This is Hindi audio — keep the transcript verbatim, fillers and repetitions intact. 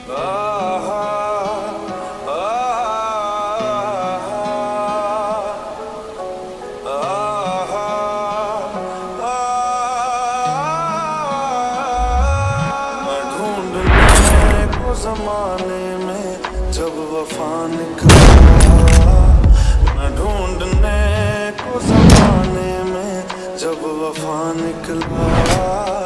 ज़माने में जब वफा निकला, मैं ढूंढने को ज़माने में जब वफा निकला।